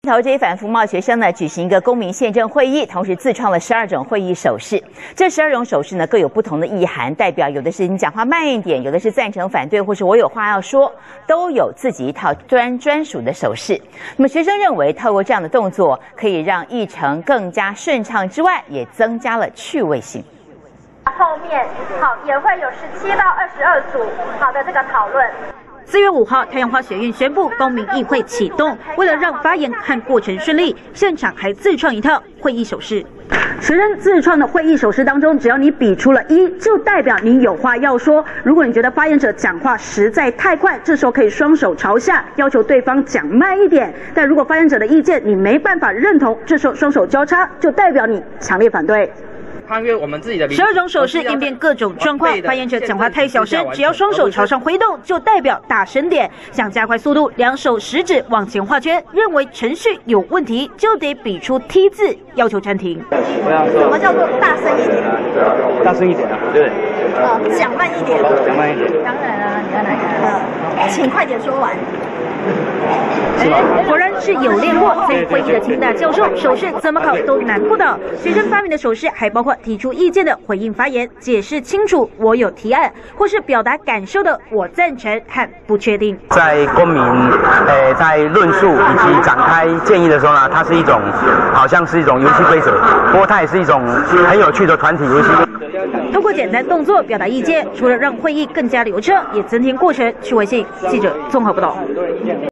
头这一反服贸学生呢，举行一个公民宪政会议，同时自创了12种会议手势。这12种手势呢，各有不同的意涵，代表有的是你讲话慢一点，有的是赞成、反对，或是我有话要说，都有自己一套专属的手势。那么学生认为，透过这样的动作，可以让议程更加顺畅之外，也增加了趣味性。 后面也会有17到22组的这个讨论。 4月5号，太阳花学院宣布公民议会启动。为了让发言和过程顺利，现场还自创一套会议手势。 学生自创的会议手势当中，只要你比出了1，就代表你有话要说。如果你觉得发言者讲话实在太快，这时候可以双手朝下，要求对方讲慢一点。但如果发言者的意见你没办法认同，这时候双手交叉，就代表你强烈反对。 穿越我们自己的 12种手势应变各种状况，发言者讲话太小声，只要双手朝上挥动，就代表大声点。想加快速度，2手食指往前画圈，认为程序有问题，就得比出 T 字，要求暂停。 什么叫做大声一点？ 大声一点啊，对。 讲慢一点。 讲慢一点。 当然了，你要哪个？请快点说完。 果然是有练过，参与会议的清大教授，手势怎么考都难不倒。学生发明的手势还包括提出意见的回应发言、解释清楚我有提案，或是表达感受的我赞成和不确定。 在公民在论述以及展开建议的时候呢，它是一种好像是一种游戏规则，不过它也是一种很有趣的团体游戏。 通过简单动作表达意见，除了让会议更加流畅，也增添过程趣味性。记者综合报道。